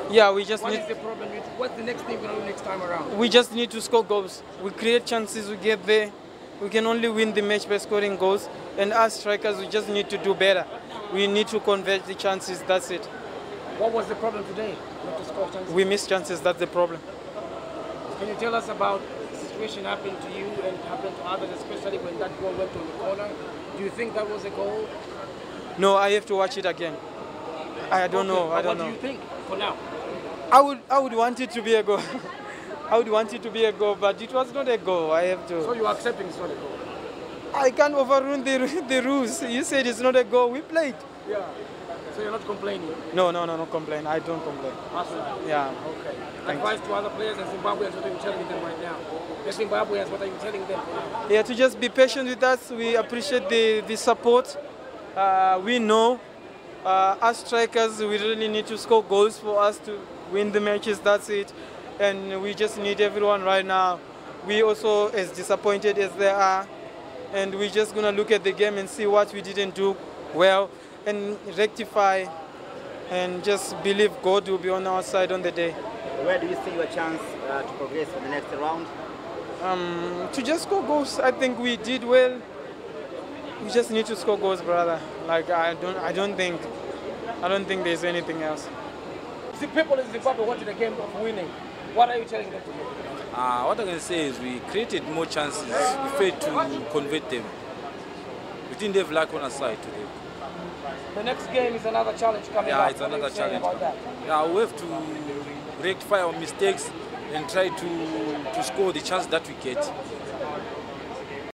Yeah, we just What need. is the problem? What's the next thing we're going to do next time around? We just need to score goals. We create chances, we get there. We can only win the match by scoring goals. And as strikers, we just need to do better. We need to convert the chances, that's it. What was the problem today? Not to score chances? We miss chances, that's the problem. Can you tell us about the situation happened to you and happened to others, especially when that ball went on the corner? Do you think that was a goal? No, I have to watch it again. I don't know. I don't know. What do you think for now? I would want it to be a goal. I would want it to be a goal, but it was not a goal. I have to. So you are accepting it's not a goal? I can't overrule the rules. You said it's not a goal. We played. Yeah. So you're not complaining? No, complain. I don't complain. Awesome. Yeah. Okay. Advice to other players and Zimbabweans, what are you telling them right now? The Zimbabweans, what are you telling them? Yeah, to just be patient with us. We appreciate the support. We know as strikers, we really need to score goals for us to win the matches. That's it. And we just need everyone right now. We also as disappointed as they are. And we're just going to look at the game and see what we didn't do well and rectify and just believe God will be on our side on the day. Where do you see your chance to progress for the next round? To just score goals, I think we did well. We just need to score goals, brother. Like I don't think there's anything else. The people in Zimbabwe wanted a game of winning. What are you telling them to do? What I can say is we created more chances. We failed to convert them. We didn't have luck on our side today. The next game is another challenge coming up. Yeah, it's another challenge. Yeah, we have to rectify our mistakes and try to score the chance that we get.